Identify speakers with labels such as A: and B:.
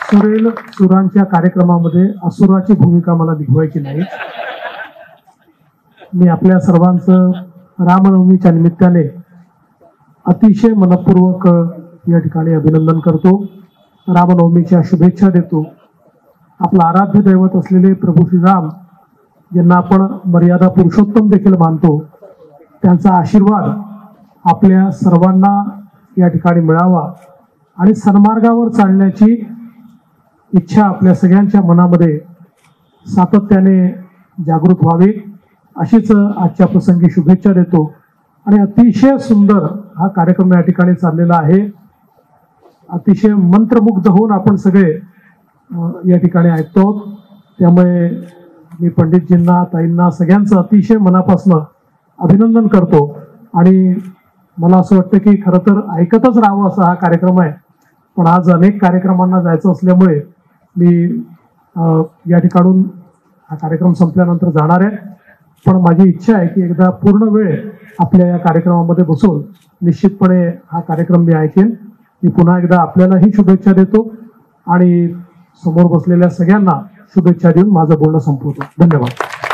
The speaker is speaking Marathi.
A: सुरेल सुरांच्या कार्यक्रमामध्ये असुराची भूमिका मला निभवायची नाही। मी आपल्या सर्वांचं रामनवमीच्या निमित्ताने अतिशय मनपूर्वक या ठिकाणी अभिनंदन करतो, रामनवमीच्या शुभेच्छा देतो। आपला आराध्य दैवत असलेले प्रभू श्रीराम ज्यांना आपण मर्यादा पुरुषोत्तम देखील मानतो, त्यांचा आशीर्वाद आपल्या सर्वांना या ठिकाणी मिळावा आणि सन्मार्गावर चालण्याची इच्छा आपल्या सगळ्यांच्या मनामध्ये सातत्याने जागृत व्हावी अशीच आजच्या प्रसंगी शुभेच्छा देतो। आणि अतिशय सुंदर हा कार्यक्रम या ठिकाणी चाललेला आहे। अतिशय मंत्रमुग्ध होऊन आपण सगळे या ठिकाणी ऐकतो। त्यामुळे मी पंडितजींना, ताईंना सगळ्यांचं अतिशय मनापासून अभिनंदन करतो आणि मला असं वाटतं की खरं तर ऐकतच राहावं असा हा कार्यक्रम आहे, पण आज अनेक कार्यक्रमांना जायचं असल्यामुळे मी या ठिकाणून हा कार्यक्रम संपल्यानंतर जाणार आहे। पण माझी इच्छा आहे की एकदा पूर्ण वेळ आपल्या या कार्यक्रमामध्ये बसून निश्चितपणे हा कार्यक्रम मी ऐकेन। मी पुन्हा एकदा आपल्यालाही शुभेच्छा देतो आणि समोर बसलेल्या सगळ्यांना शुभेच्छा देऊन माझं बोलणं संपवतो। धन्यवाद।